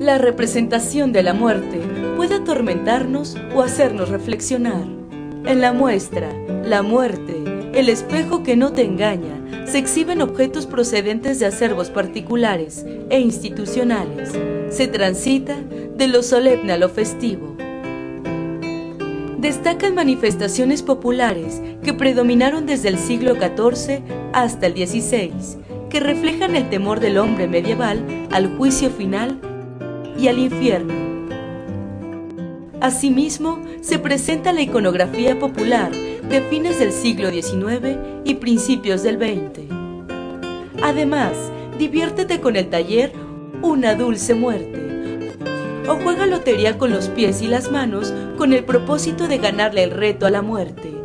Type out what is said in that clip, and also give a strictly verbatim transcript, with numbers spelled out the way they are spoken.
La representación de la muerte puede atormentarnos o hacernos reflexionar. En la muestra, La muerte, el espejo que no te engaña, se exhiben objetos procedentes de acervos particulares e institucionales. Se transita de lo solemne a lo festivo. Destacan manifestaciones populares que predominaron desde el siglo catorce hasta el dieciséis, que reflejan el temor del hombre medieval al juicio final y al infierno. Asimismo, se presenta la iconografía popular de fines del siglo diecinueve y principios del veinte. Además, diviértete con el taller Una dulce muerte, o juega lotería con los pies y las manos con el propósito de ganarle el reto a la muerte.